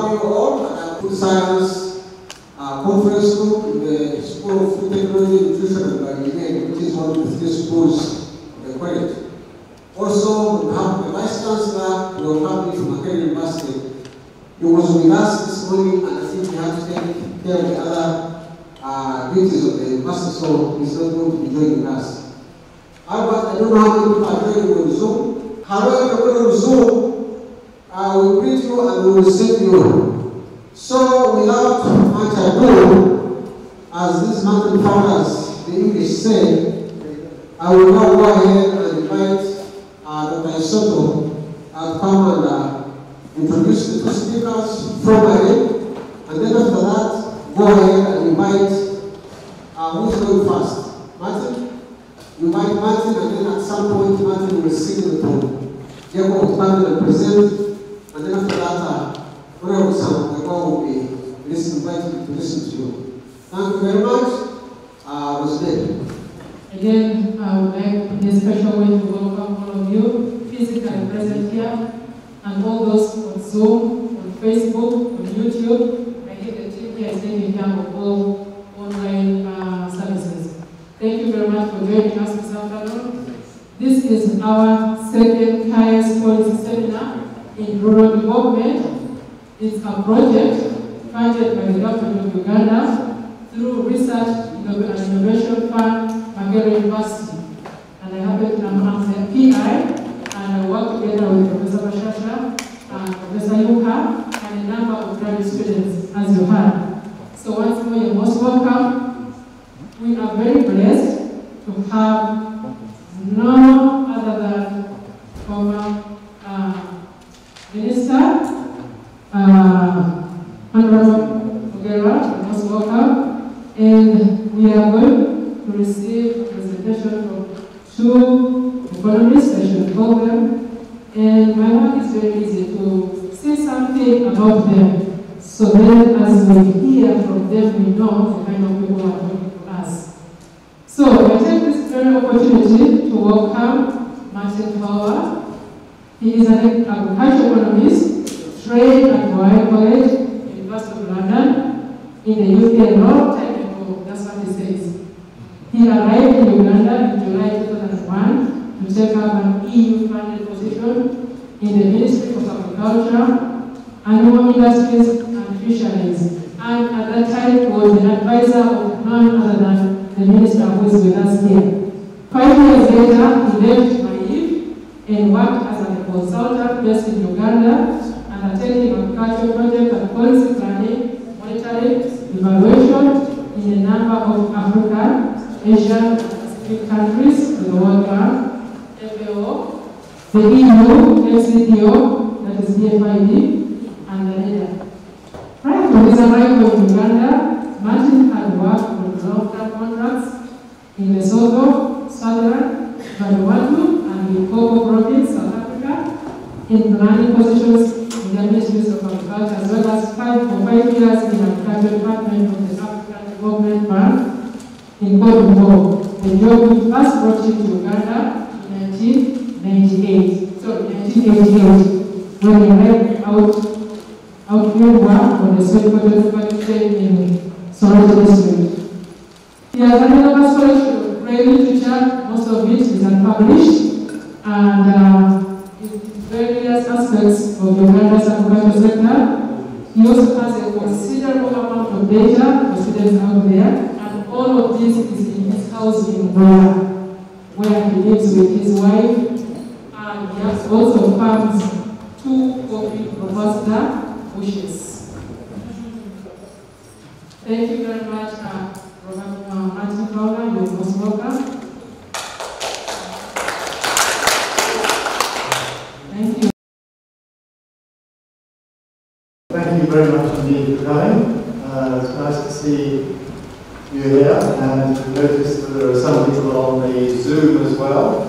welcome you all at the Food Science Conference Group in the School of Food Technology, Nutrition and Agriculture, which is one of the three schools of the college. Also, on behalf of the Vice Chancellor, we welcome you from Makerere University. He was with us this morning, and I think we have to take care of the other duties of the university, so he's not going to be joining us. Albert, I don't know how many people are joining on Zoom. However, if you're going on Zoom, I will greet you and we will save you. So, without much ado, as these mountain founders, the English say, I will now go ahead and invite Dr. Soto to come and introduce the two speakers formally, and then after that, go ahead and invite who's going first? Martin? You invite Martin, and then at some point, Martin will sing the tone. Jacob will come and present. And then after that, Honorable Sam, the God will be invited to listen to you. Thank you very much. Rosnell. Again, I would like in a special way to welcome all of you physically present here, and all those on Zoom, on Facebook, on YouTube. I think the team here is taking care of all online services. Thank you very much for joining us this afternoon. This is our second highest policy seminar in rural development. It's a project funded by the government of Uganda through Research and Innovation Fund, Makerere University. And I happen to I'm the PI, and I work together with Professor Bashasha and Professor Yuka and a number of graduate students, as you heard. So once more, you're most welcome. We are very blessed to have no other than former Minister, Honorable Ogera, most welcome. And we are going to receive a presentation from two economists, I should call them. And my work is very easy to say something about them. So then as we hear from them, we know the kind of people who are talking to us. So I take this very opportunity to welcome Martin Howard. He is an agricultural economist, trained at Royal College, University of London, in the UK a long time ago. That's what he says. He arrived in Uganda in July 2001 to take up an EU-funded position in the Ministry of Agriculture, Animal Industries and Fisheries, and at that time was an advisor of none other than the minister who is with us here. 5 years later, he left Naive and worked as a consultant based in Uganda, undertaking agricultural project and policy planning, monitoring, evaluation in a number of African, Asian, and Pacific countries with the World Bank, FAO, the EU, FCTO, that is DFID, and the NEDA. Prior to his arrival in Uganda, Martin had worked on long-term contracts in Lesotho, Swaziland, Vanuatu, and Limpopo province, South Africa, in planning positions in the Ministries of Agriculture, as well as 5 years in the Agriculture Department of the African Development Bank in Cote d'Ivoire. The job we first brought him to Uganda in 1988, when he led out field work on the soil photovoltaic chain in Soweto district. He has an enormous collection of great literature, most of it is unpublished, and in various aspects of Uganda's agricultural sector. He also has a considerable amount of data for students out there, and all of this is in his house in Goa, where he lives with his wife, and he has also farms 2 coffee robusta bushes. Thank you very much, Martin Fowler. You're most welcome. Thank you. Thank you very much indeed for coming. It's nice to see you here, and to notice that there are some people on the Zoom as well.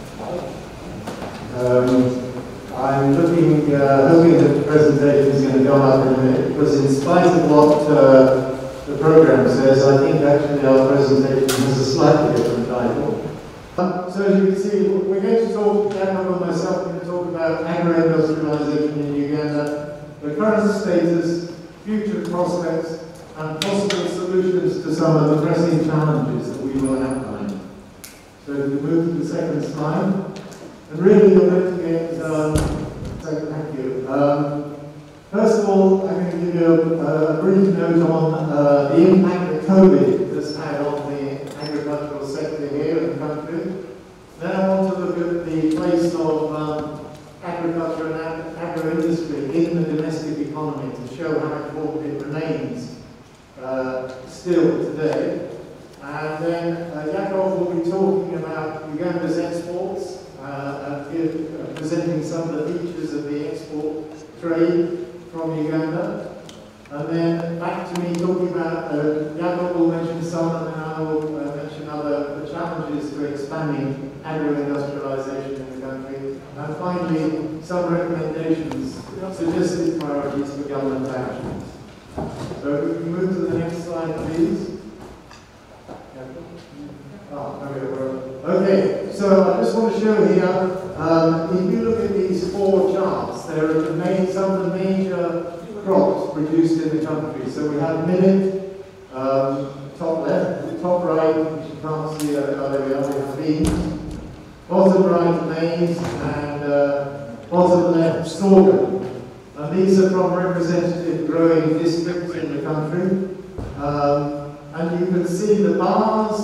I'm hoping that the presentation is going to go up in a minute, because in spite of what the program says, I think actually our presentation has a slightly different title. So as you can see, we're going to talk, Jacob and myself, are going to talk about agro-industrialization in Uganda, the current status, future prospects, and possible solutions to some of the pressing challenges that we will outline. So if you move to the second slide, and really you're going to get, thank you. First of all, I'm going to give you a brief note on the impact that COVID has had on the agricultural sector here in the country. Then I want to look at the place of agriculture and agro-industry in the domestic economy to show how important it remains still today. And then Yakov will be talking about Uganda's exports and presenting some of the features of the export trade from Uganda. And then back to me talking about, Yakov will mention some and then I will mention other challenges to expanding agro-industrialization in the country. And finally, some recommendations, suggested priorities for government actions. So if we can move to the next slide, please. Okay, so I just want to show here, if you look at these four charts, there are some of the major crops produced in the country. So we have millet, top left, top right, which you can't see, there we are, we have beans, bottom right, maize, and bottom left, sorghum. And these are from representative growing districts in the country. And you can see the bars,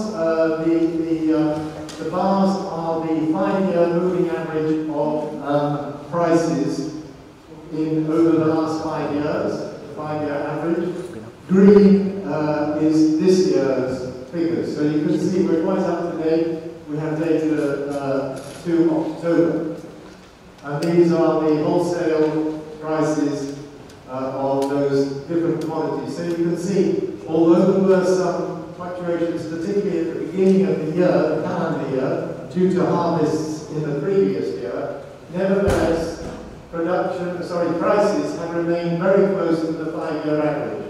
the bars are the 5-year moving average of prices over the last 5 years, the 5-year average. Green is this year's figures. So you can see we're quite up to date. We have data to October. And these are the wholesale prices of those different commodities. So you can see, although there were some fluctuations, particularly at the beginning of the year, the calendar year, due to harvests in the previous year, nevertheless, prices have remained very close to the 5-year average.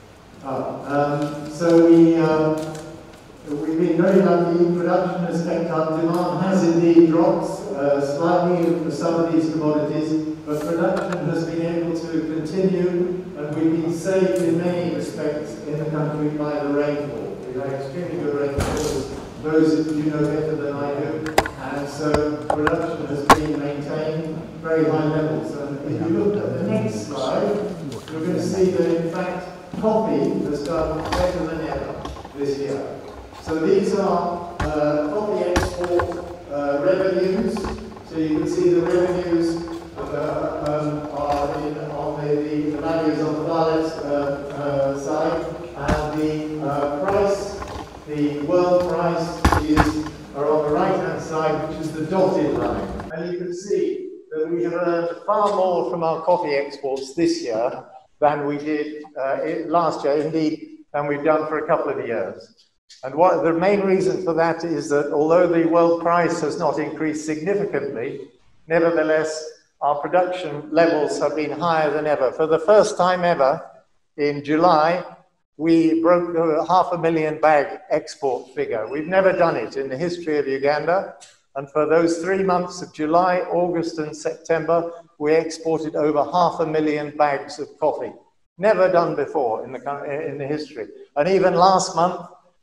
So we've been very lucky. Production has kept up. Demand has indeed dropped slightly for some of these commodities, but production has been able to continue, and we've been saved in many respects in the country by the rainfall. We've had extremely good rainfall, those of you know better than I do, and so production has been maintained very high levels. And if you look at the next slide, you're going to see that in fact coffee has done better than ever this year. So these are coffee export revenues. So you can see the revenues are on the values on the far left side, and the price, the world price, are on the right-hand side, which is the dotted line. And you can see that we have earned far more from our coffee exports this year than we did last year, indeed, than we've done for a couple of years. And the main reason for that is that although the world price has not increased significantly, nevertheless, our production levels have been higher than ever. For the first time ever, in July, we broke the 500,000 bag export figure. We've never done it in the history of Uganda. And for those 3 months of July, August, and September, we exported over 500,000 bags of coffee. Never done before in the history. And even last month,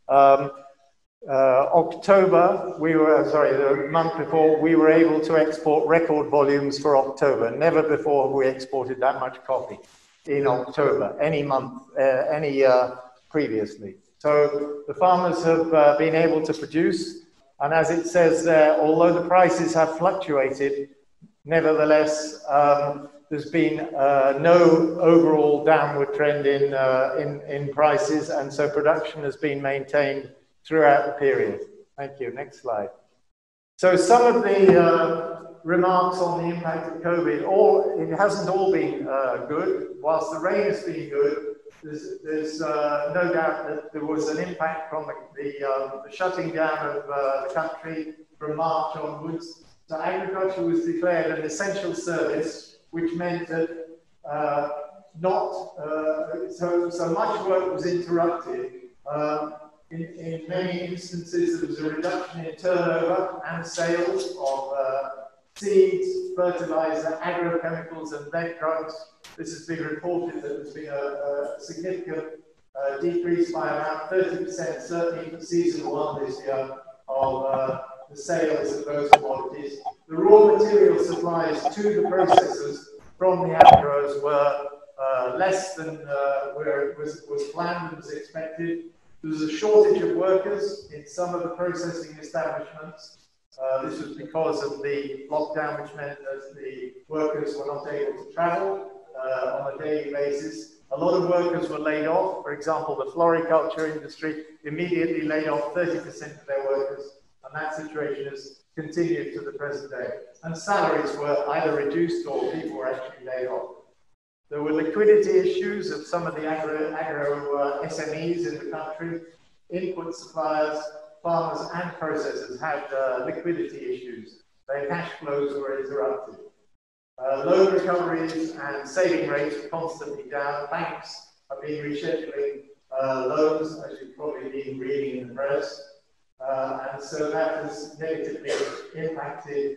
October, the month before, we were able to export record volumes for October. Never before have we exported that much coffee in October, any month, any year previously. So the farmers have been able to produce, and as it says there, although the prices have fluctuated, nevertheless, there's been no overall downward trend in prices, and so production has been maintained throughout the period. Thank you. Next slide. So some of the remarks on the impact of COVID, it hasn't all been good. Whilst the rain has been good, there's no doubt that there was an impact from the shutting down of the country from March onwards. So agriculture was declared an essential service, which meant that so much work was interrupted. In many instances, there was a reduction in turnover and sales of seeds, fertilizer, agrochemicals, and lead drugs. This has been reported that there's been a significant decrease by around 30%, certainly for season 1 this year, of the sales of those commodities. The raw material supplies to the processors from the agros were less than where it was planned and was expected. There was a shortage of workers in some of the processing establishments. This was because of the lockdown, which meant that the workers were not able to travel on a daily basis. A lot of workers were laid off. For example, the floriculture industry immediately laid off 30% of their workers, and that situation has continued to the present day. And salaries were either reduced or people were actually laid off. There were liquidity issues of some of the agro SMEs in the country. Input suppliers, farmers and processors had liquidity issues. Their cash flows were interrupted. Loan recoveries and saving rates were constantly down. Banks have been rescheduling loans, as you've probably been reading in the press. And so that has negatively impacted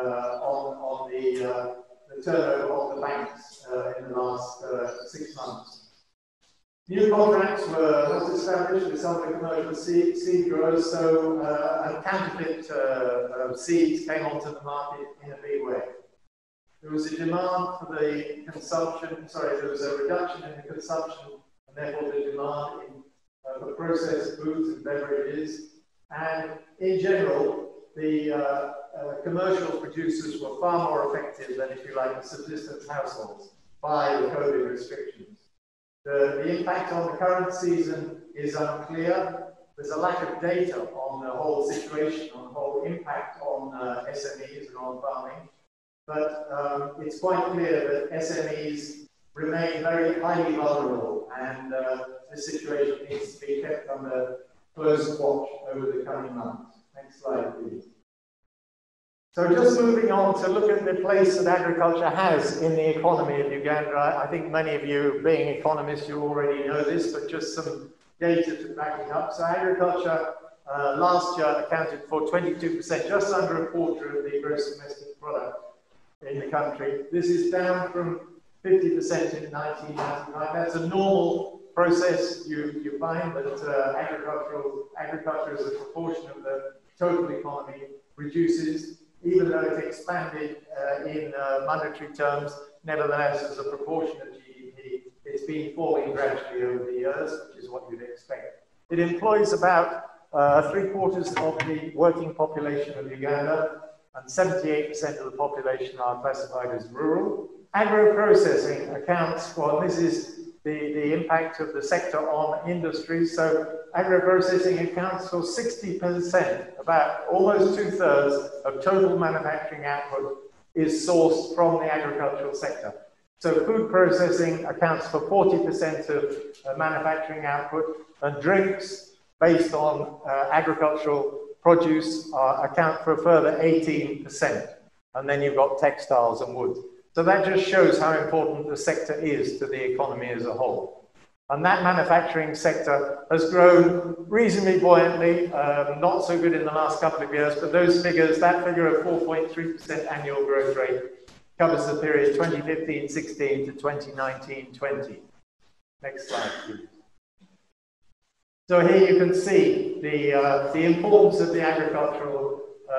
on the turnover of the banks in the last 6 months. New contracts were not established with some of the commercial seed growers, so counterfeit seeds came onto the market in a big way. There was a demand for the consumption, there was a reduction in the consumption and therefore the demand for processed foods and beverages. And in general, the commercial producers were far more effective than, if you like, the subsistence households by the COVID restrictions. The impact on the current season is unclear. There's a lack of data on the whole situation, on the whole impact on SMEs and on farming. But it's quite clear that SMEs remain very highly vulnerable, and this situation needs to be kept under close watch over the coming months. Next slide, please. So just moving on to look at the place that agriculture has in the economy of Uganda. I think many of you, being economists, you already know this, but just some data to back it up. So agriculture last year accounted for 22%, just under a quarter of the gross domestic product in the country. This is down from 50% in 1995. That's a normal process. You find that agriculture as a proportion of the total economy reduces. Even though it expanded in monetary terms, nevertheless, as a proportion of GDP, it's been falling gradually over the years, which is what you'd expect. It employs about 3/4 of the working population of Uganda, and 78% of the population are classified as rural. Agro-processing accounts for, this is the impact of the sector on industry. So agro-processing accounts for 60%, about almost 2/3 of total manufacturing output is sourced from the agricultural sector. So food processing accounts for 40% of manufacturing output, and drinks based on agricultural produce account for a further 18%. And then you've got textiles and wood. So that just shows how important the sector is to the economy as a whole. And that manufacturing sector has grown reasonably buoyantly, not so good in the last couple of years, but those figures, that figure of 4.3% annual growth rate covers the period 2015-16 to 2019-20. Next slide, please. So here you can see the importance of the agricultural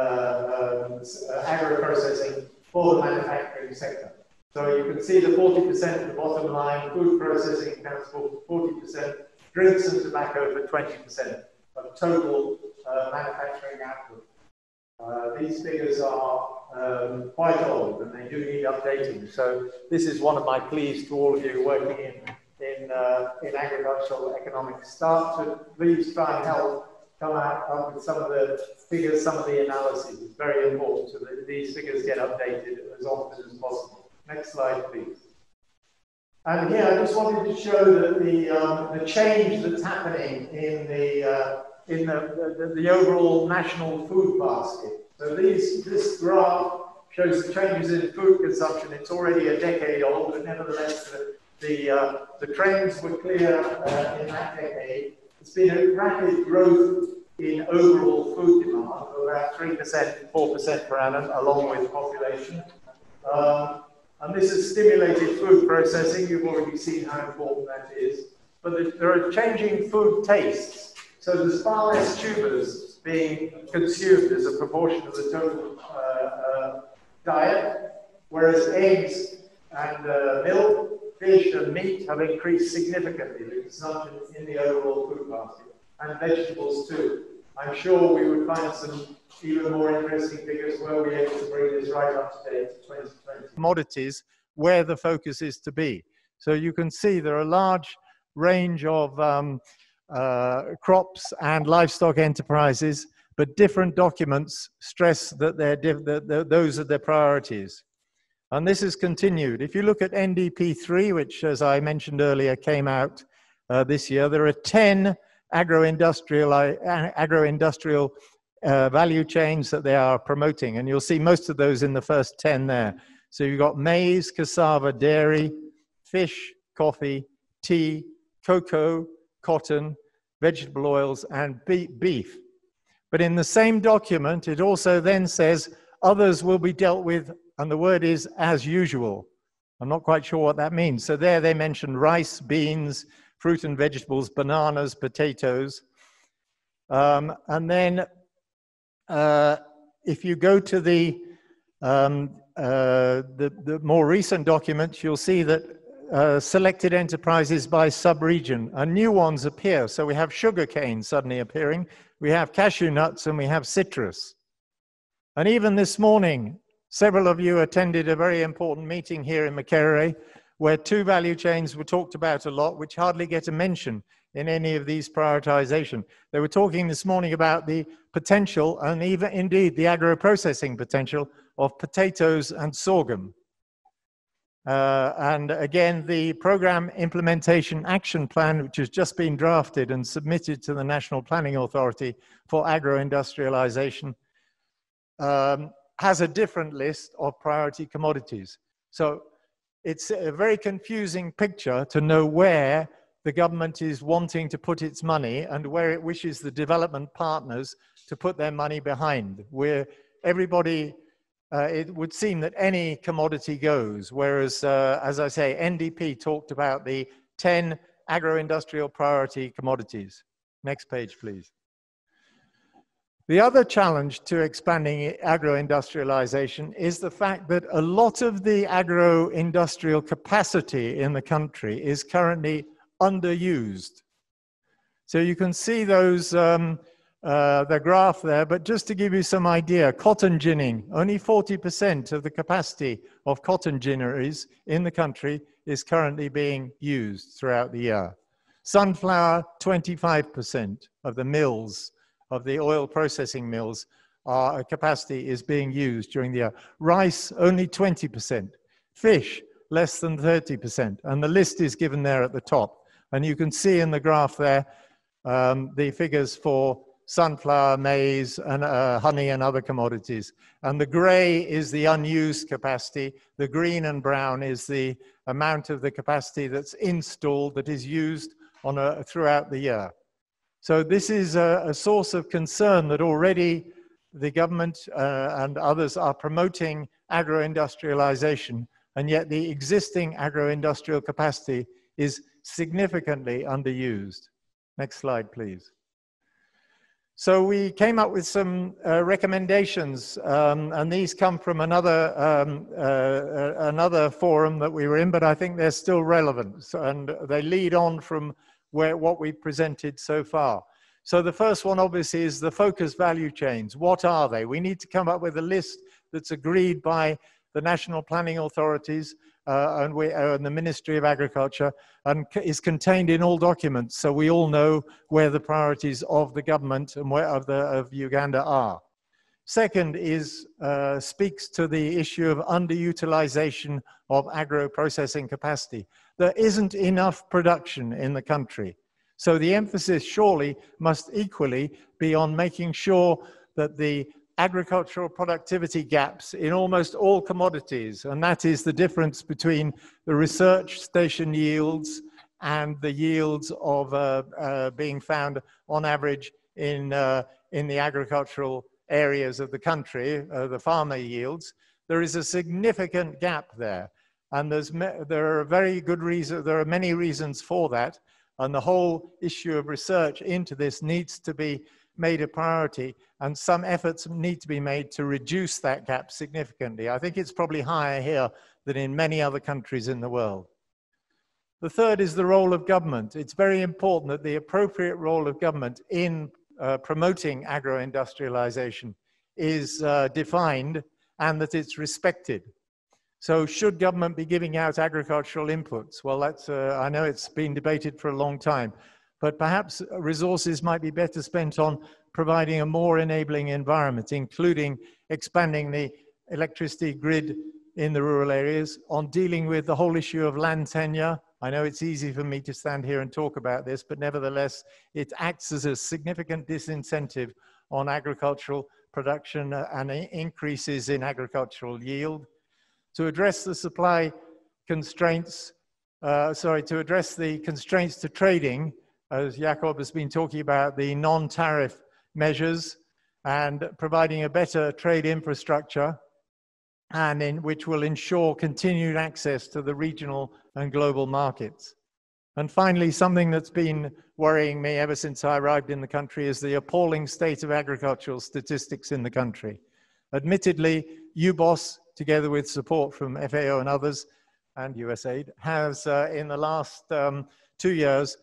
agro-processing for the manufacturing sector. So you can see the 40% at the bottom line, food processing accounts for 40%, drinks and tobacco for 20% of total manufacturing output. These figures are quite old and they do need updating. So this is one of my pleas to all of you working in agricultural economics. Start to please try and help come up with some of the figures, some of the analyses. It's very important so that these figures get updated as often as possible. Next slide, please. And here I just wanted to show that the change that's happening in the overall national food basket. So this graph shows the changes in food consumption. It's already a decade old, but nevertheless the trends were clear in that decade. It's been a rapid growth in overall food demand of about 3%, 4% per annum, along with population. And this has stimulated food processing. You've already seen how important that is. But there are changing food tastes. So there's far less tubers being consumed as a proportion of the total diet, whereas eggs and milk, fish and meat have increased significantly because not in the overall food basket, and vegetables too. I'm sure we would find some even more interesting figures where we're able to bring this right up to date to 2020. Commodities, where the focus is to be. So you can see there are a large range of crops and livestock enterprises, but different documents stress that those are their priorities. And this has continued. If you look at NDP3, which, as I mentioned earlier, came out this year, there are 10 agro-industrial value chains that they are promoting. And you'll see most of those in the first 10 there. So you've got maize, cassava, dairy, fish, coffee, tea, cocoa, cotton, vegetable oils, and beef. But in the same document, it also then says others will be dealt with, and the word is as usual. I'm not quite sure what that means. So there they mention rice, beans, fruit and vegetables, bananas, potatoes. And then if you go to the more recent documents, you'll see that selected enterprises by sub-region, and new ones appear. So we have sugarcane suddenly appearing, we have cashew nuts, and we have citrus. And even this morning, several of you attended a very important meeting here in Makerere, where two value chains were talked about a lot, which hardly get a mention in any of these prioritization. They were talking this morning about the potential, and even indeed the agro-processing potential, of potatoes and sorghum. And again, the Program Implementation Action Plan, which has just been drafted and submitted to the National Planning Authority for agro-industrialization, has a different list of priority commodities. So it's a very confusing picture to know where the government is wanting to put its money and where it wishes the development partners to put their money behind. Where everybody, it would seem that any commodity goes, whereas, as I say, NDP talked about the 10 agro-industrial priority commodities. Next page, please. The other challenge to expanding agro-industrialization is the fact that a lot of the agro-industrial capacity in the country is currently underused. So you can see those, the graph there, but just to give you some idea, cotton ginning, only 40% of the capacity of cotton ginneries in the country is currently being used throughout the year. Sunflower, 25% of the mills, of the oil processing mills, capacity is being used during the year. Rice, only 20%. Fish, less than 30%. And the list is given there at the top. And you can see in the graph there the figures for sunflower, maize, and honey and other commodities. And the gray is the unused capacity. The green and brown is the amount of the capacity that's installed, that is used on throughout the year. So this is a source of concern that already the government and others are promoting agro-industrialization, and yet the existing agro-industrial capacity is significantly underused. Next slide, please. So we came up with some recommendations, and these come from another forum that we were in, but I think they're still relevant, and they lead on from what we presented so far. So the first one obviously is the focus value chains. What are they? We need to come up with a list that's agreed by the national planning authorities and the Ministry of Agriculture, and is contained in all documents, so we all know where the priorities of the government and where of Uganda are. Second is speaks to the issue of underutilization of agro-processing capacity. There isn't enough production in the country. So the emphasis surely must equally be on making sure that the agricultural productivity gaps in almost all commodities, and that is the difference between the research station yields and the yields of being found on average in the agricultural areas of the country, the farmer yields, there is a significant gap there. And there are very good reasons, there are many reasons for that. And the whole issue of research into this needs to be made a priority, and some efforts need to be made to reduce that gap significantly. I think it's probably higher here than in many other countries in the world. The third is the role of government. It's very important that the appropriate role of government in promoting agro-industrialization is defined and that it's respected. So should government be giving out agricultural inputs? Well, that's, I know it's been debated for a long time, but perhaps resources might be better spent on providing a more enabling environment, including expanding the electricity grid in the rural areas, on dealing with the whole issue of land tenure. I know it's easy for me to stand here and talk about this, but nevertheless, it acts as a significant disincentive on agricultural production and increases in agricultural yield. To address the supply constraints, to address the constraints to trading, as Jakob has been talking about, the non-tariff measures and providing a better trade infrastructure, and which will ensure continued access to the regional and global markets. And finally, something that's been worrying me ever since I arrived in the country is the appalling state of agricultural statistics in the country. Admittedly, UBOS, together with support from FAO and others, and USAID, has in the last 2 years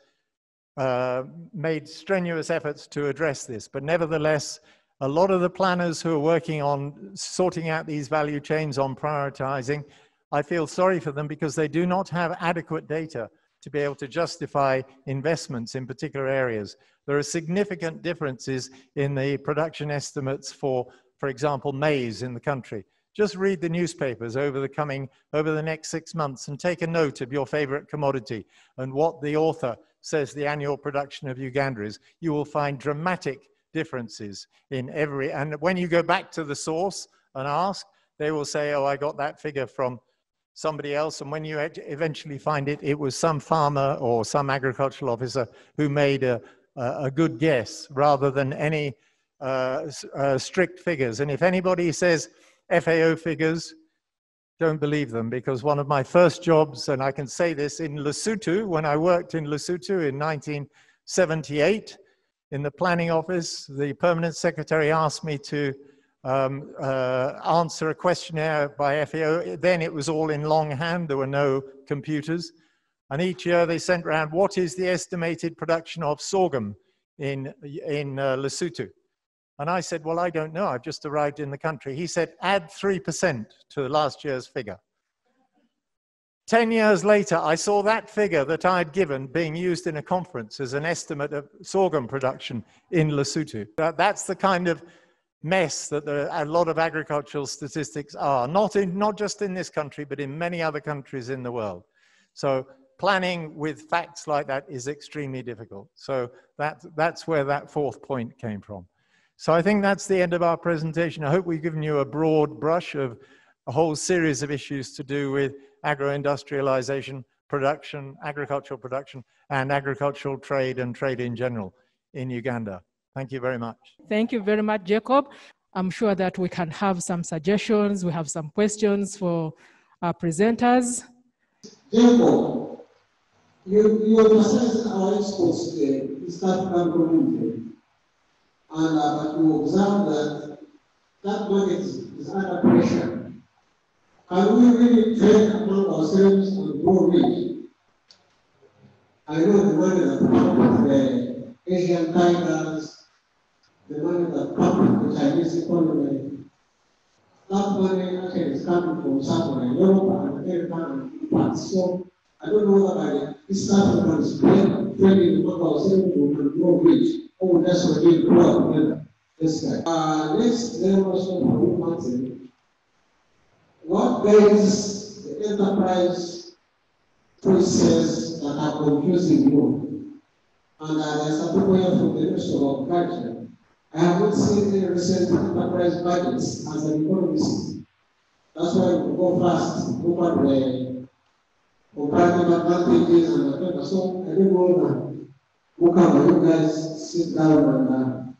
made strenuous efforts to address this. But nevertheless, a lot of the planners who are working on sorting out these value chains, on prioritizing, I feel sorry for them because they do not have adequate data to be able to justify investments in particular areas. There are significant differences in the production estimates for example, maize in the country. Just read the newspapers over the next 6 months and take a note of your favorite commodity and what the author says the annual production of Uganda is. You will find dramatic differences in every, and when you go back to the source and ask, they will say, oh, I got that figure from somebody else. And when you eventually find it, it was some farmer or some agricultural officer who made a good guess rather than any strict figures. And if anybody says FAO figures, don't believe them, because one of my first jobs, and I can say this, in Lesotho, when I worked in Lesotho in 1978, in the planning office, the permanent secretary asked me to answer a questionnaire by FAO. Then it was all in longhand, there were no computers. And each year they sent around, what is the estimated production of sorghum in Lesotho? And I said, well, I don't know, I've just arrived in the country. He said, add 3% to last year's figure. 10 years later, I saw that figure that I had given being used in a conference as an estimate of sorghum production in Lesotho. That's the kind of mess that a lot of agricultural statistics are, not just in this country, but in many other countries in the world. So planning with facts like that is extremely difficult. So that's where that fourth point came from. So I think that's the end of our presentation. I hope we've given you a broad brush of a whole series of issues to do with agro-industrialization, production, agricultural production, and agricultural trade and trade in general in Uganda. Thank you very much. Thank you very much, Jacob. I'm sure that we can have some suggestions. We have some questions for our presenters. Jacob, you emphasized our exports to the East African community. And but you observe that that market is under pressure. Can we really trade among ourselves and grow rich? I know the money that comes with the Asian tigers, the money that comes with the Chinese economy, that money actually is coming from somewhere, Europe and America and parts. So I don't know whether East Africans trading among ourselves we can grow rich. Oh, that's what we grew up together. This guy. Next, then also for you, Martin. What guides the enterprise process that are confusing you? And there's some people here from the Ministry of Agriculture. I have not seen any recent enterprise budgets as an economist. That's why we go fast, look at the comparative advantages and whatever. So I don't know that. You guys sit down and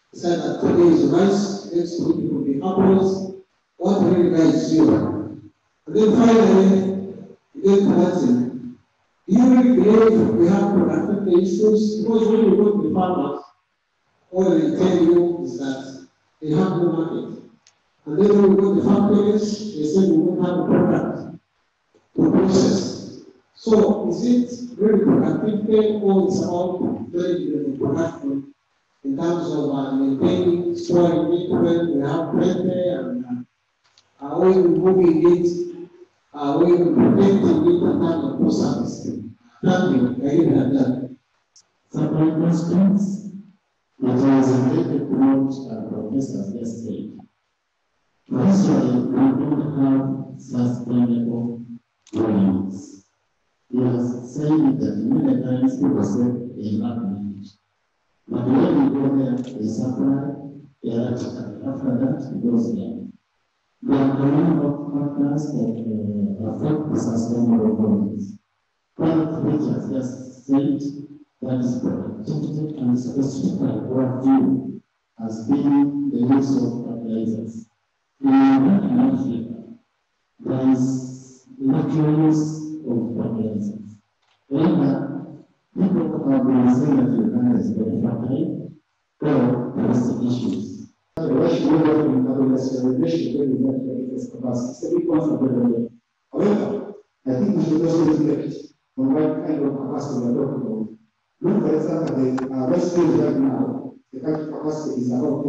He said that today is rice, next week it will be apples, what really guides you? And then finally, again to that thing, do you really believe we have productivity issues? Because when you go to the farmers, all they tell you is that they have no market. And then when you go to the factories, they say we won't have a product to process. So is it really productivity or it's about very production in terms of maintaining, storing it when we have plenty and when moving it, when protecting it in terms of process? Thank you. I didn't have that. Several questions. It was related to what Professor just said. Firstly, we don't have sustainable growings. He has said that many times people say they lack knowledge. But when you go there, they supply, they are after that, it goes down. There are a number of factors that affect the sustainable growings. One of which has just said that is productivity and specifically what you as being the use of fertilizers. In Africa, there is little use of fertilizers. However, people have been saying that Uganda is very fertile, or there is issues. The Russian level of industrialization very much against capacity. It's a big one for the However, I think we should also reflect on what kind of capacity we are talking about. Look, for example, the West Coast right now, the country capacity is about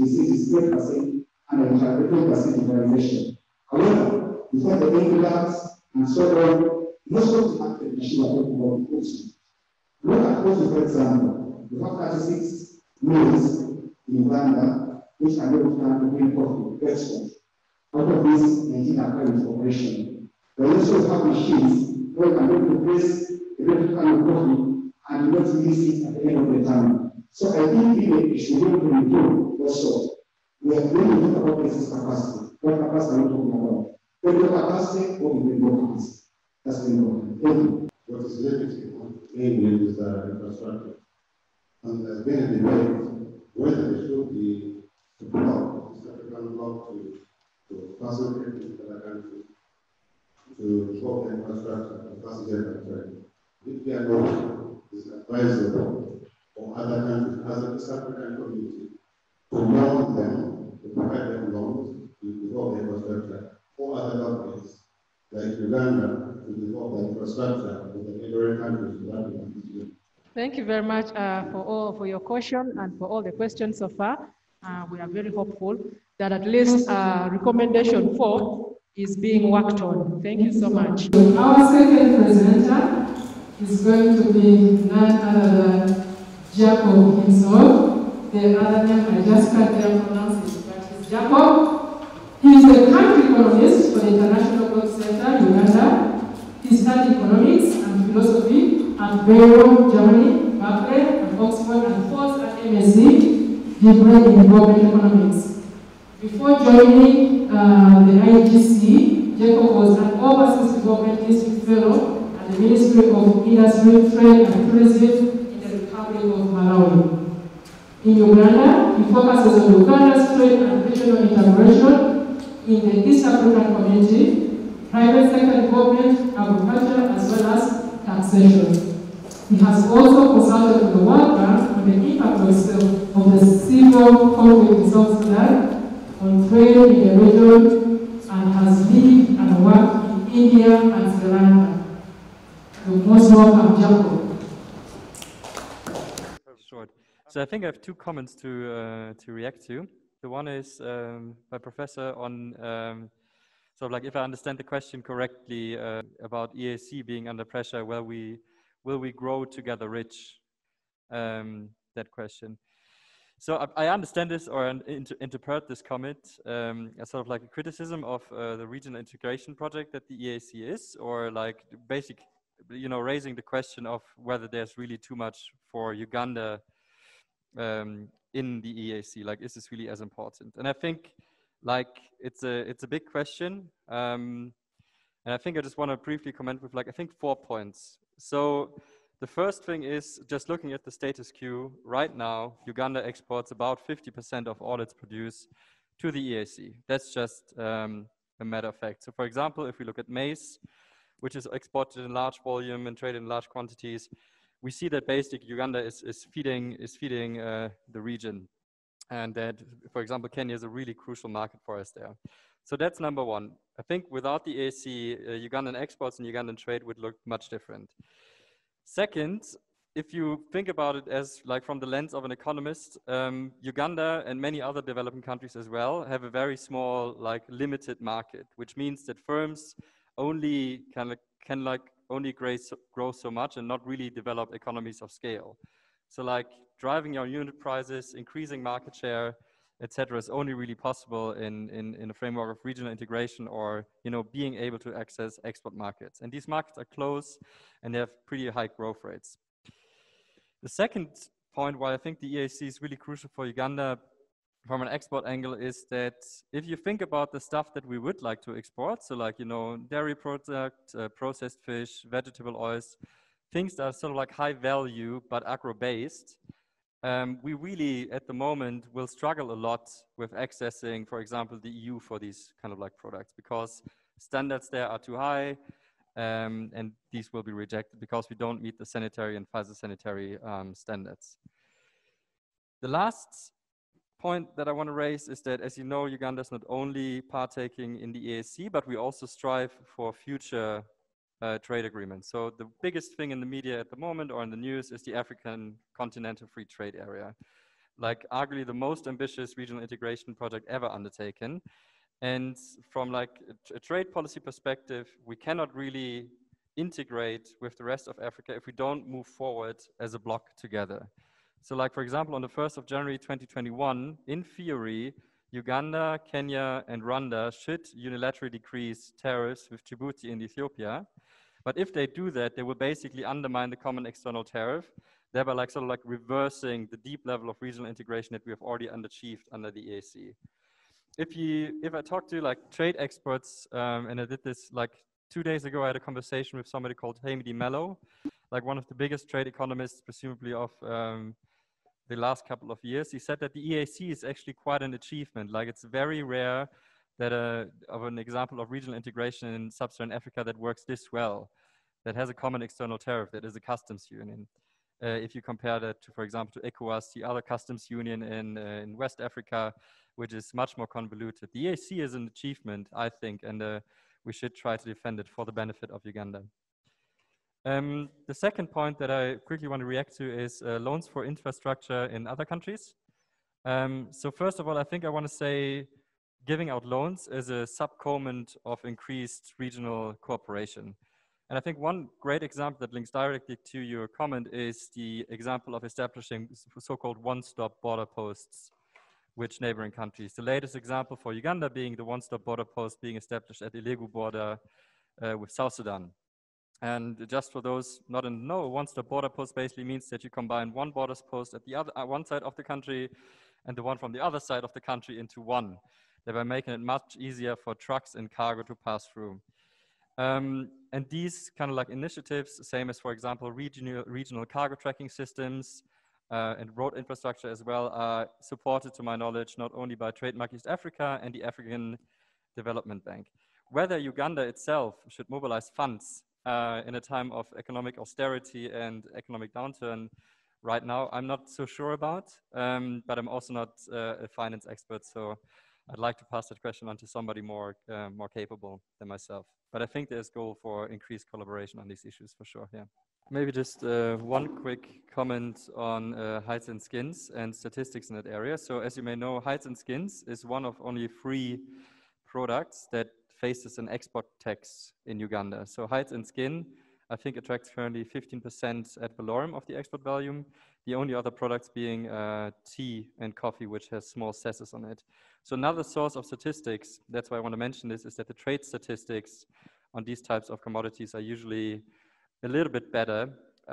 3% and a 20% utilization. However, before the Englands and so on, most of the active machines are talking about Kofi. Look at Kofi, for example. We have 36 mills in Uganda, which are able to bring coffee, export. Out of these, 19 are currently operational. We also have machines where we can replace the electrical coffee and not use it at the end of the time. So I think it should be able to improve also. We are going to talk about business capacity. What capacity are we talking about? Federal capacity or individual capacity? That's the important. Thank you. What is limited mainly is infrastructure. And there's been a debate whether there should be a block, East African block to facilitate the other countries to develop infrastructure and facilitate trade. If they are not, it's advisable for other countries, as a East African community, to loan them, to provide them loans to develop the infrastructure, or other governments like Uganda to develop the infrastructure with the neighboring countries to that country. Thank you very much for your question and for all the questions so far. We are very hopeful that at least recommendation 4 is being worked on. Thank you so much. Our second presenter is going to be none other than Jacob himself. The other name I just can't pronounce it, but it's Jacob. He is the country economist for the International Growth Center, Uganda. He studied economics and philosophy at Bayero, Germany, Berkeley, and Oxford, and holds an MSc degree in government economics. Before joining the IGC, Jacob was an overseas government district fellow at the Ministry of Industry, Trade and Tourism in the Republic of Malawi. In Uganda, he focuses on Uganda's trade and regional integration in the East African community, private sector development, agriculture, as well as taxation. He has also consulted with the World Bank on the impact of the civil conflict in South Sudan on trade in the region, and has lived and worked in India and Sri Lanka. You're most welcome, Jacob. Short. So I think I have 2 comments to react to. The one is by Professor on sort of like, if I understand the question correctly, about EAC being under pressure, will we grow together rich? That question. So I understand this or interpret this comment as sort of like a criticism of the regional integration project that the EAC is, or like basic, raising the question of whether there's really too much for Uganda in the EAC. Like, is this really as important? And I think like it's a big question. And I think I just want to briefly comment with like, I think 4 points. So The first thing is just looking at the status quo. Right now, Uganda exports about 50% of all its produce to the EAC. That's just a matter of fact. So for example, if we look at maize, which is exported in large volume and traded in large quantities, we see that basically Uganda is feeding the region. And that, for example, Kenya is a really crucial market for us there. So that's number one. I think without the EAC, Ugandan exports and Ugandan trade would look much different. Second, if you think about it as like from the lens of an economist, Uganda and many other developing countries as well have a very small, like limited market, which means that firms only can only grow so much and not really develop economies of scale. So like driving your unit prices, increasing market share, etc., is only really possible in a framework of regional integration or being able to access export markets. And these markets are close and they have pretty high growth rates. The second point why I think the EAC is really crucial for Uganda from an export angle is that if you think about the stuff that we would like to export, so like, dairy products, processed fish, vegetable oils, things that are sort of like high value but agro-based, we really, at the moment, will struggle a lot with accessing, for example, the EU for these kind of like products because standards there are too high, and these will be rejected because we don't meet the sanitary and phytosanitary standards. The last point that I want to raise is that, as you know, Uganda is not only partaking in the EAC, but we also strive for future trade agreements. So the biggest thing in the media at the moment or in the news is the African Continental Free Trade Area. Like arguably the most ambitious regional integration project ever undertaken. And from like a trade policy perspective, we cannot really integrate with the rest of Africa if we don't move forward as a bloc together. So like, for example, on the 1st of January 2021, in theory, Uganda, Kenya, and Rwanda should unilaterally decrease tariffs with Djibouti and Ethiopia. But if they do that, they will basically undermine the common external tariff, thereby like sort of like reversing the deep level of regional integration that we have already achieved under the EAC. If I talk to like trade experts, and I did this like 2 days ago, I had a conversation with somebody called Hamidi Mello, like one of the biggest trade economists, presumably of the last couple of years. He said that the EAC is actually quite an achievement. Like it's very rare that of an example of regional integration in sub-Saharan Africa that works this well, that has a common external tariff, that is a customs union. If you compare that to, for example, to ECOWAS, the other customs union in West Africa, which is much more convoluted. The EAC is an achievement, I think, and we should try to defend it for the benefit of Uganda. The second point that I quickly want to react to is loans for infrastructure in other countries. So first of all, I think I want to say giving out loans is a subcomponent of increased regional cooperation. And I think one great example that links directly to your comment is the example of establishing so-called one-stop border posts with neighboring countries. The latest example for Uganda being the one-stop border post being established at the Ilegu border with South Sudan. And just for those not in the know, one-stop border post basically means that you combine one border post at the other one side of the country and the one from the other side of the country into one, thereby making it much easier for trucks and cargo to pass through. And these kind of like initiatives, same as, for example, regional cargo tracking systems and road infrastructure as well, are supported, to my knowledge, not only by Trademark East Africa and the African Development Bank. Whether Uganda itself should mobilize funds in a time of economic austerity and economic downturn right now, I'm not so sure about, but I'm also not a finance expert, so I'd like to pass that question on to somebody more capable than myself. But I think there's goal for increased collaboration on these issues for sure, yeah. Maybe just one quick comment on hides and skins and statistics in that area. So as you may know, hides and skins is one of only 3 products that faces an export tax in Uganda. So hides and skin, I think, attracts currently 15% ad valorem of the export volume. The only other products being tea and coffee, which has small cesses on it. So another source of statistics, that's why I want to mention this, is that the trade statistics on these types of commodities are usually a little bit better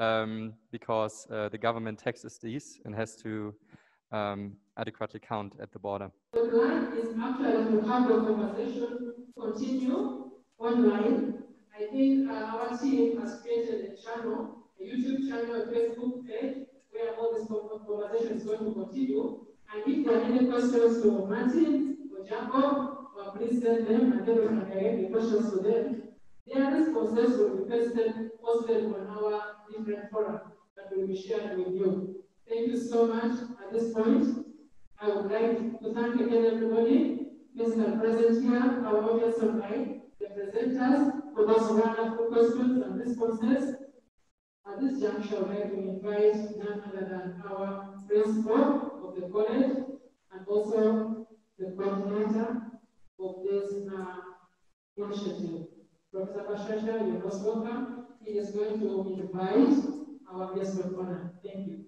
because the government taxes these and has to adequately count at the border. The plan is actually to have the conversation continue online. I think our team has created a channel, YouTube channel, a Facebook page, where all this conversation is going to continue. And if there are any questions to Martin or Jacob, please send them, and then we can direct the questions to them. Their responses will be posted on our different forums that will be shared with you. Thank you so much. At this point, I would like to thank again everybody, physical present here, our audience online, the presenters, for those wonderful questions and responses. At this juncture, I would like to invite none other than our principal of the college and also the coordinator of this initiative. Professor Bashasha, you're most welcome. He is going to invite our guest of honor. Thank you.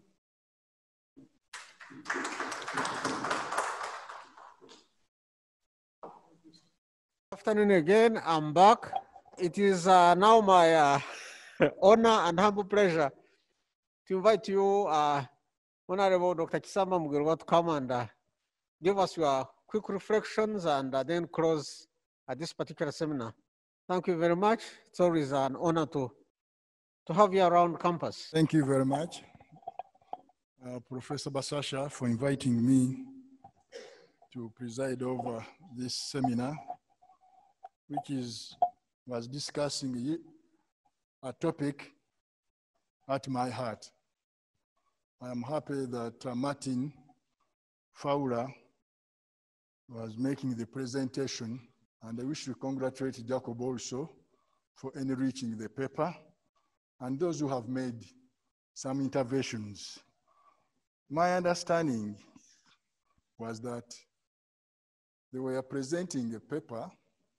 Afternoon again, I'm back. It is now my honor and humble pleasure to invite you, Honorable Dr. Kisama Mugerwa, to come and give us your quick reflections and then close this particular seminar. Thank you very much. It's always an honor to have you around campus. Thank you very much, Professor Basasha, for inviting me to preside over this seminar, which was discussing a topic at my heart. I am happy that Martin Fowler was making the presentation, and I wish to congratulate Jacob also for enriching the paper, and those who have made some interventions. My understanding was that they were presenting a paper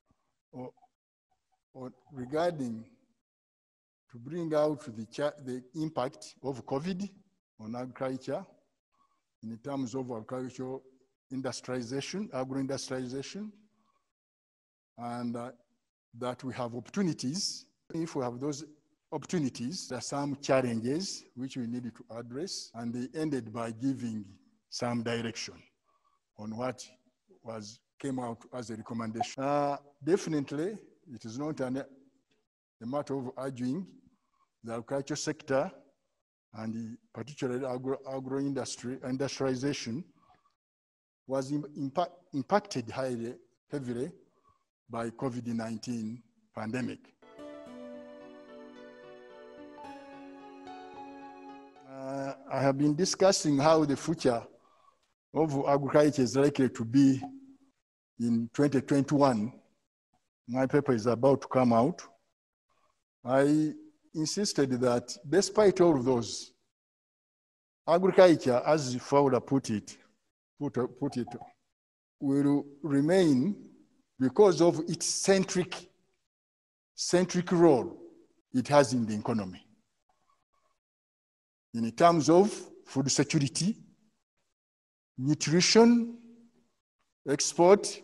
regarding to bring out the impact of COVID on agriculture in terms of agricultural industrialization, agro-industrialization, and that we have opportunities. If we have those opportunities, there are some challenges which we needed to address, and they ended by giving some direction on what came out as a recommendation. Definitely, it is not a matter of arguing the agriculture sector and particularly agro-industry, industrialization was impacted heavily by COVID-19 pandemic. I have been discussing how the future of agriculture is likely to be in 2021. My paper is about to come out. I insisted that despite all of those, agriculture, as Fowler put it, will remain because of its centric role it has in the economy. In terms of food security, nutrition, export,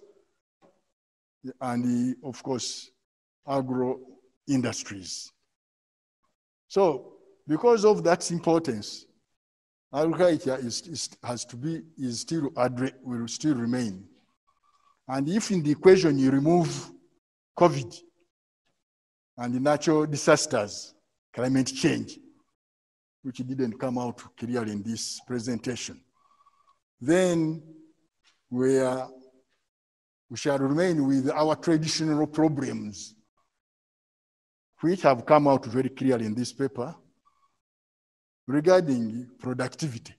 and of course, agro industries. So, because of that importance, agriculture will still remain. And if in the equation you remove COVID and the natural disasters, climate change, which didn't come out clearly in this presentation, then we shall remain with our traditional problems, which have come out very clearly in this paper regarding productivity.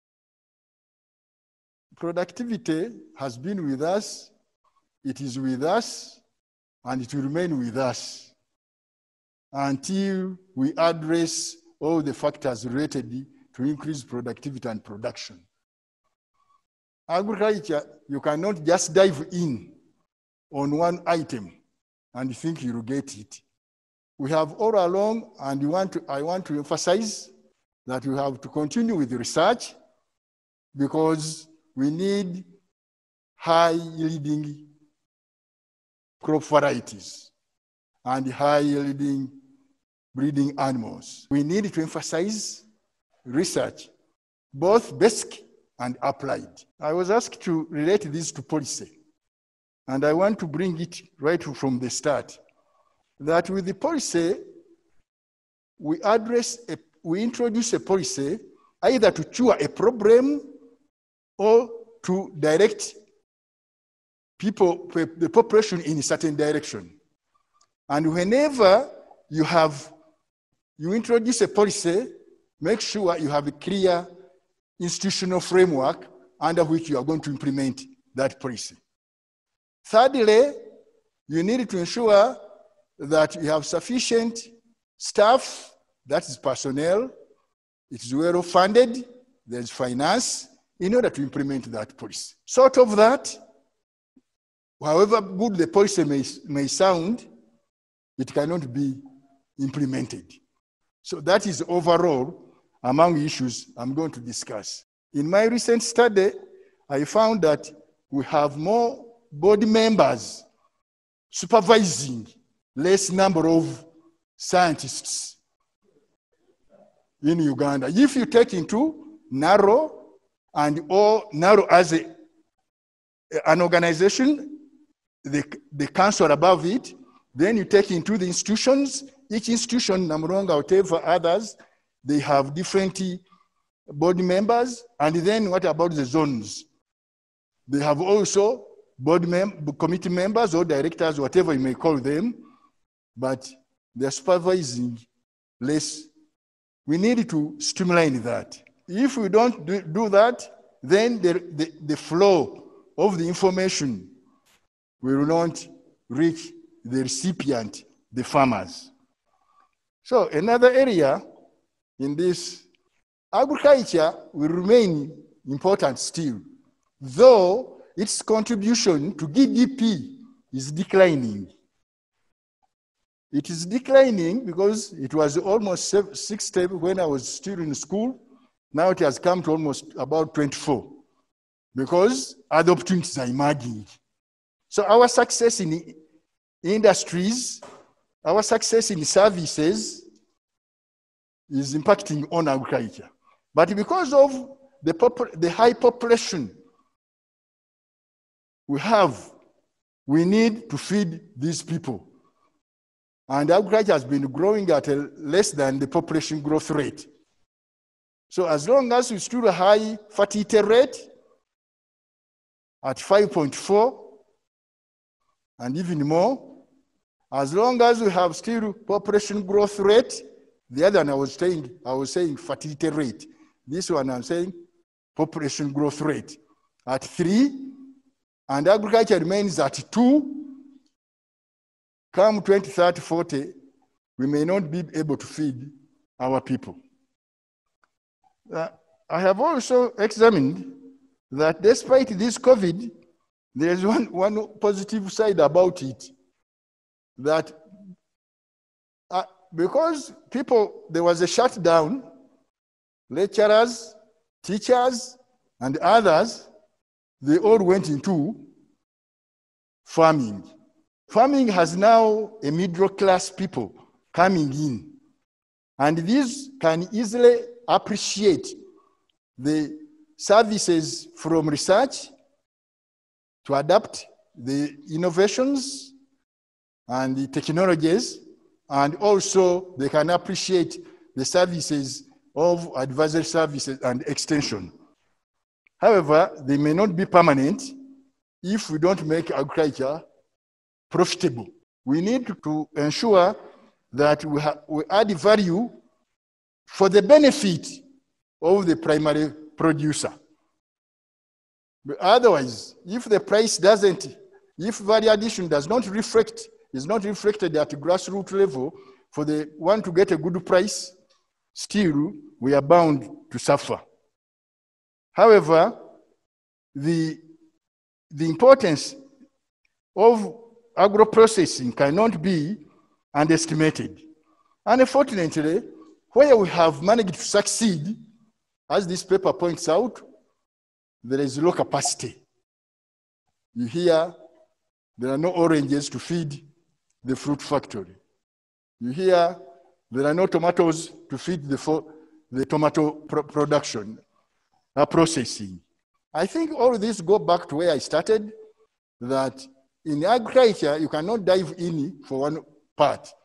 Productivity has been with us, it is with us, and it will remain with us until we address all the factors related to increase productivity and production. Agriculture, you cannot just dive in on one item and think you'll get it. We have all along, and I want to emphasize that we have to continue with the research because we need high-yielding crop varieties and high-yielding breeding animals. We need to emphasize research, both basic and applied. I was asked to relate this to policy, and I want to bring it right from the start, that with the policy, we introduce a policy either to cure a problem or to direct the population in a certain direction. And whenever you introduce a policy, make sure you have a clear institutional framework under which you are going to implement that policy. Thirdly, you need to ensure that you have sufficient staff, that is personnel, it is well funded, there's finance, in order to implement that policy. Sort of that, however good the policy may sound, it cannot be implemented. So that is overall among issues I'm going to discuss. In my recent study, I found that we have more board members supervising less number of scientists in Uganda. If you take into NARO or NARO as an organization, the council above it, then you take into the institutions, each institution, Namronga, whatever others, they have different board members. And then what about the zones? They have also committee members or directors, whatever you may call them, but they're supervising less. We need to streamline that. If we don't do that, then the flow of the information will not reach the recipient, the farmers. So another area in this, agriculture will remain important still, though its contribution to GDP is declining. It is declining because it was almost 60 when I was still in school. Now it has come to almost about 24 because other opportunities are emerging. So our success in industries, our success in services is impacting on agriculture. But because of the high population we need to feed these people. And agriculture has been growing at less than the population growth rate. So as long as we still a high fertility rate at 5.4 and even more, as long as we have still population growth rate, the other one I was saying fertility rate. This one I'm saying population growth rate at 3, and agriculture remains at 2. Come 2030, 40, we may not be able to feed our people. I have also examined that despite this COVID, there's one positive side about it. That because there was a shutdown, lecturers, teachers, and others, they all went into farming. Farming has now a middle class people coming in. And these can easily appreciate the services from research to adapt the innovations and the technologies, and also they can appreciate the services of advisory services and extension. However, they may not be permanent if we don't make agriculture profitable. We need to ensure that we add value for the benefit of the primary producer. But otherwise, if the price if value addition is not reflected at grassroots level for the one to get a good price, still we are bound to suffer. However, the importance of agro-processing cannot be underestimated. Unfortunately, where we have managed to succeed, as this paper points out, there is low capacity. You hear there are no oranges to feed the fruit factory. You hear there are no tomatoes to feed the tomato production, processing. I think all of this go back to where I started, that in agriculture, you cannot dive in for one part.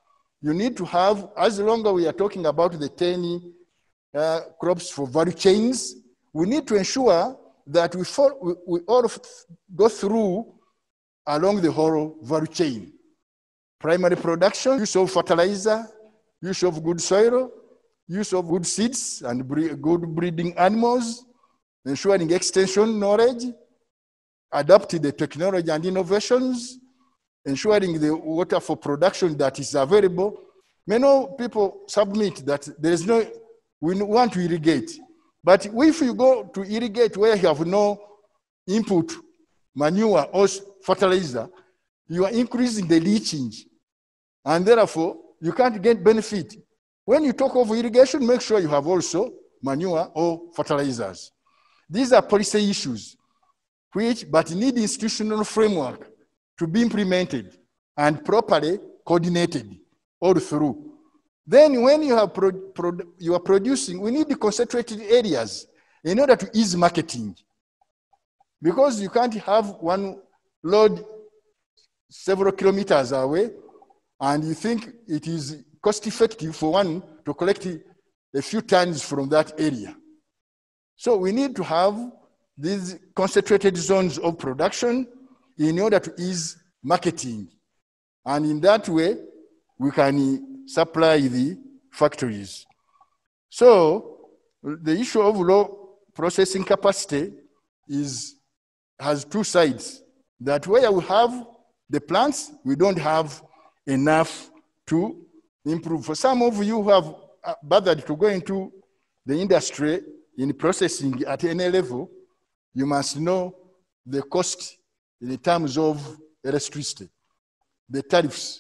you need to have, as long as we are talking about the 10 crops for value chains, we need to ensure that we all go through along the whole value chain. Primary production, use of fertilizer, use of good soil, use of good seeds and good breeding animals, ensuring extension knowledge, adapting the technology and innovations, ensuring the water for production that is available. Many people submit that there is no, we want to irrigate. But if you go to irrigate where you have no input, manure or fertilizer, you are increasing the leaching. And therefore, you can't get benefit. When you talk of irrigation, make sure you have also manure or fertilizers. These are policy issues, but need institutional framework to be implemented and properly coordinated all through. Then when you have you are producing, we need the concentrated areas in order to ease marketing. Because you can't have one load several kilometers away and you think it is cost effective for one to collect a few tons from that area. So we need to have these concentrated zones of production in order to ease marketing. And in that way, we can supply the factories. So the issue of low processing capacity has two sides. That where we have the plants, we don't have enough to improve. For some of you who have bothered to go into the industry in processing at any level, you must know the cost in terms of electricity, the tariffs.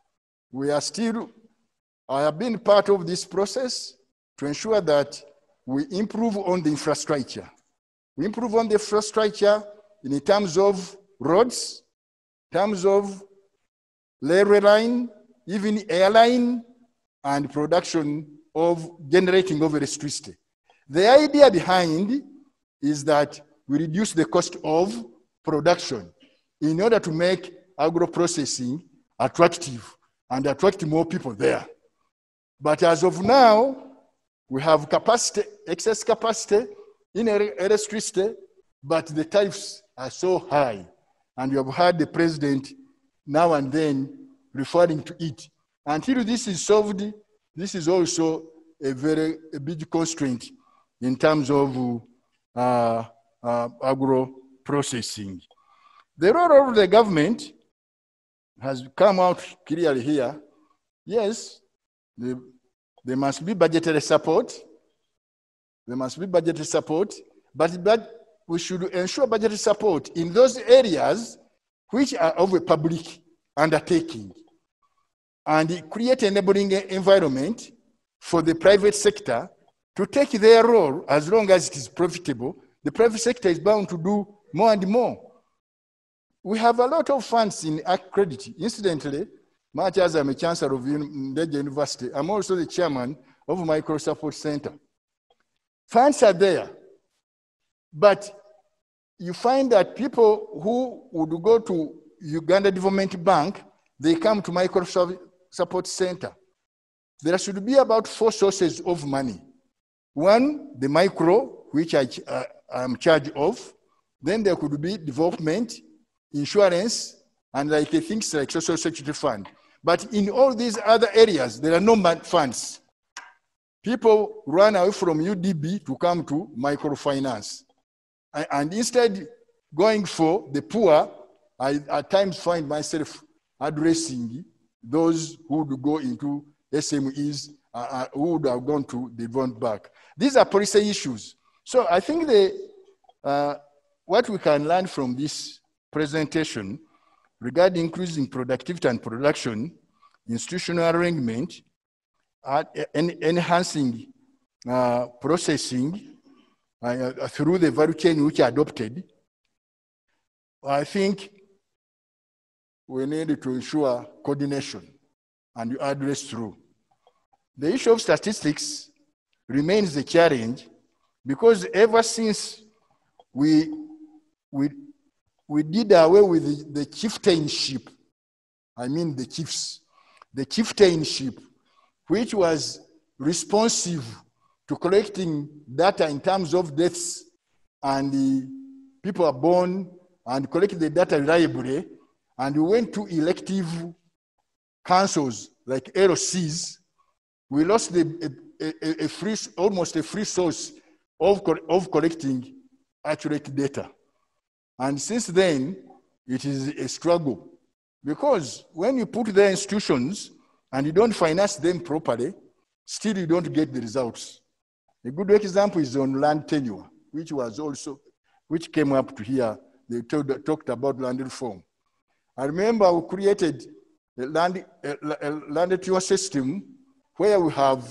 I have been part of this process to ensure that we improve on the infrastructure. We improve on the infrastructure in terms of roads, in terms of railway line, even airline, and production of generating of electricity. The idea behind is that we reduce the cost of production in order to make agro-processing attractive and attract more people there. But as of now, we have capacity, excess capacity in electricity, but the tariffs are so high. And you have heard the president now and then referring to it. Until this is solved, this is also a big constraint in terms of agro-processing. The role of the government has come out clearly here. Yes, there must be budgetary support. There must be budgetary support, but we should ensure budgetary support in those areas which are of a public undertaking and create an enabling environment for the private sector to take their role. As long as it is profitable, the private sector is bound to do more and more. We have a lot of funds in credit. Incidentally, much as I'm a chancellor of Ndejje University, I'm also the chairman of Micro Support Center. Funds are there, but you find that people who would go to Uganda Development Bank, they come to Micro Support Center. There should be about 4 sources of money. One, the micro, which I'm charged of. Then there could be development, insurance, and things like social security fund. But in all these other areas, there are no funds. People run away from UDB to come to microfinance. And instead going for the poor, I at times find myself addressing those who would go into SMEs, who would have gone to the development bank. These are policy issues. So I think what we can learn from this presentation regarding increasing productivity and production, institutional arrangement, enhancing processing through the value chain which are adopted, I think we need to ensure coordination and address through. The issue of statistics remains a challenge because ever since we did away with the chieftainship, I mean the chiefs, the chieftainship, which was responsive to collecting data in terms of deaths and the people are born and collecting the data reliably. And we went to elective councils like LCs. We lost almost a free source of collecting accurate data. And since then, it is a struggle. Because when you put the institutions and you don't finance them properly, still you don't get the results. A good example is on land tenure, which came up to here. They talked about land reform. I remember we created a land tenure system where we have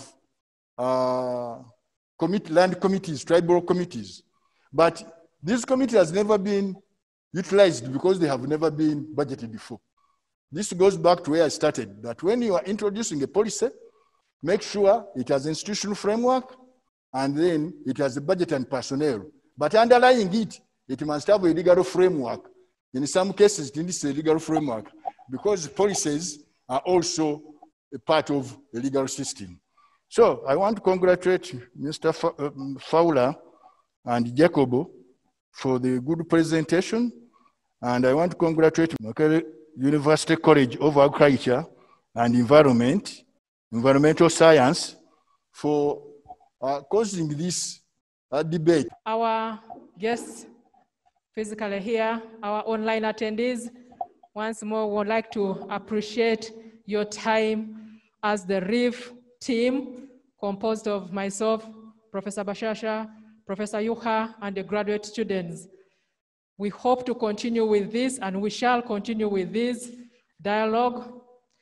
land committees, tribal committees. But this committee has never been utilized because they have never been budgeted before. This goes back to where I started, that when you are introducing a policy, make sure it has institutional framework and then it has a budget and personnel. But underlying it, it must have a legal framework. In some cases, it needs a legal framework because policies are also a part of the legal system. So I want to congratulate Mr. Fowler and Jacobo for the good presentation. And I want to congratulate Makerere University College of Agriculture and Environmental Science for causing this debate. Our guests physically here, our online attendees, once more would like to appreciate your time as the REEF team composed of myself, Professor Bashasha, Professor Yuha, and the graduate students. We hope to continue with this, and we shall continue with this dialogue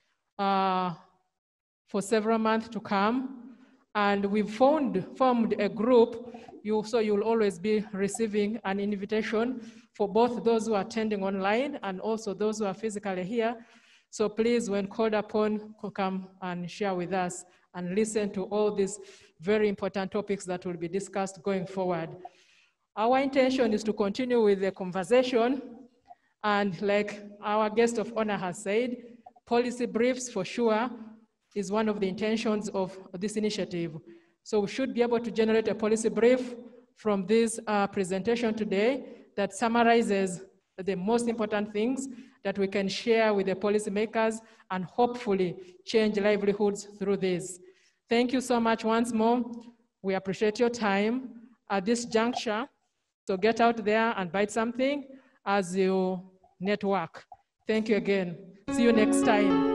for several months to come. And we've formed a group, so you'll always be receiving an invitation for both those who are attending online and also those who are physically here. So please, when called upon, come and share with us and listen to all these very important topics that will be discussed going forward. Our intention is to continue with the conversation, and like our guest of honor has said, policy briefs for sure is one of the intentions of this initiative. So we should be able to generate a policy brief from this presentation today that summarizes the most important things that we can share with the policymakers and hopefully change livelihoods through this. Thank you so much once more. We appreciate your time at this juncture. So get out there and bite something as you network. Thank you again. See you next time.